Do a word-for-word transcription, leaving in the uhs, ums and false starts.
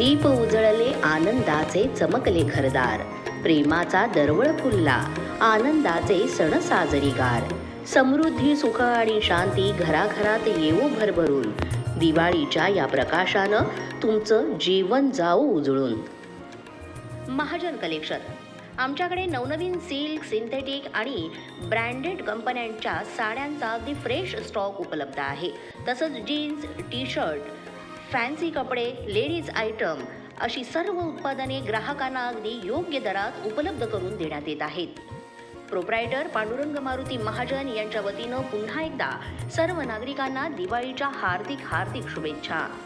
दीप उजळले आनंदाचे चमकले घरदार, प्रेमाचा दरवळ फुलला आनंदाचे सण साजरीगार. समृद्धी सुख आणि शांती घराघरात येवो भरभरून, दिवाळीच्या या प्रकाशानं तुमचं जीवन जाऊ उजळून. महाजन कलेक्शन. आमच्याकडे नवनवीन सिल्क, सिंथेटिक आणि ब्रँडेड कंपन्यांच्या साड्यांचा अगदी फ्रेश स्टॉक उपलब्ध आहे. तसंच जीन्स, टी शर्ट, फॅन्सी कपडे, लेडीज आयटम अशी सर्व उत्पादने ग्राहकांना अगदी योग्य दरात उपलब्ध करून देण्यात येत आहेत. प्रोप्रायटर पांडुरंग मारुती महाजन यांच्या वतीनं पुन्हा एकदा सर्व नागरिकांना दिवाळीच्या हार्दिक हार्दिक शुभेच्छा.